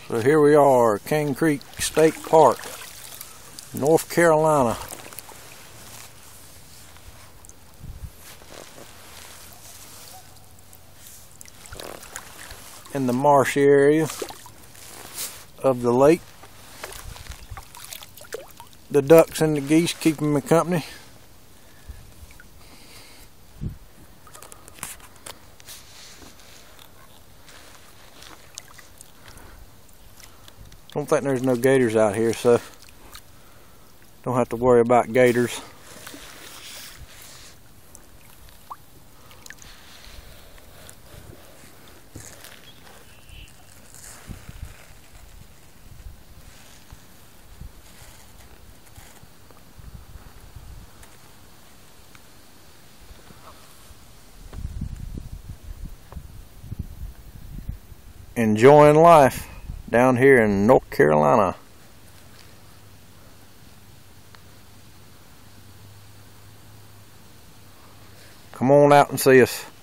So here we are, King Creek State Park, North Carolina. In the marshy area of the lake. The ducks and the geese keeping me company. Don't think there's no gators out here, so don't have to worry about gators. Enjoying life down here in North Carolina. Come on out and see us.